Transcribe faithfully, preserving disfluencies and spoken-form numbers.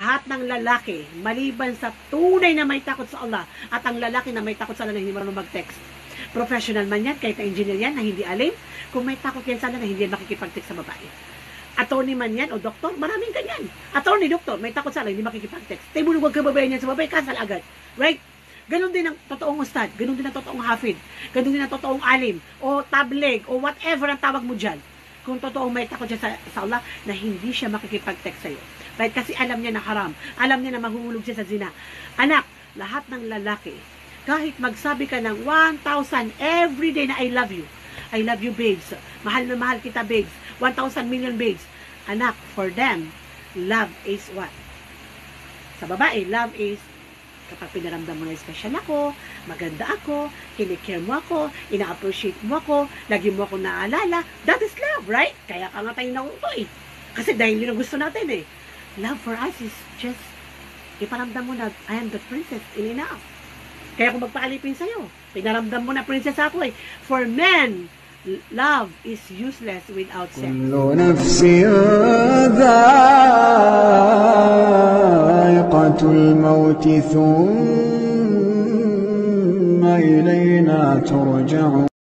Lahat ng lalaki, maliban sa tunay na may takot sa Allah, at ang lalaki na may takot sa Allah na hindi marunong mag-text. Professional man yan, kahit na engineer yan, na hindi alim, kung may takot yan sana na hindi makikipag-text sa babae. Attorney man yan, o doktor, maraming ganyan. Attorney, doktor, may takot sa Allah, hindi makikipag-text. Tayo mo huwag kababayan yan sa babae, kasal agad. Right? Ganon din ang totoong ustad, ganon din ang totoong hafid, ganon din ang totoong alim, o tablig, o whatever ang tawag mo dyan. Kung totoong may takot siya sa, sa Allah, na hindi siya makikipag-text sa'yo. Right? Kasi alam niya na haram. Alam niya na mahuhulog siya sa zina. Anak, lahat ng lalaki, kahit magsabi ka ng one thousand everyday na I love you. I love you, babes. Mahal na mahal kita, babes. one thousand million babes. Anak, for them, love is what? Sa babae, love is kapag pinaramdam mo na special ako, maganda ako, kinikare mo ako, ina-appreciate mo ako, lagi mo ako naalala, that is love, right? Kaya ka nga tayo nauto eh. Kasi dahil yun ang gusto natin eh. Love for us is just, iparamdam mo na, I am the princess, in enough. Kaya kung magpaalipin sa'yo, pinaramdam mo na princess ako eh. For men, love is useless without sex. Kullu nafsin dha'iqatul maut thumma ilayna turja'un.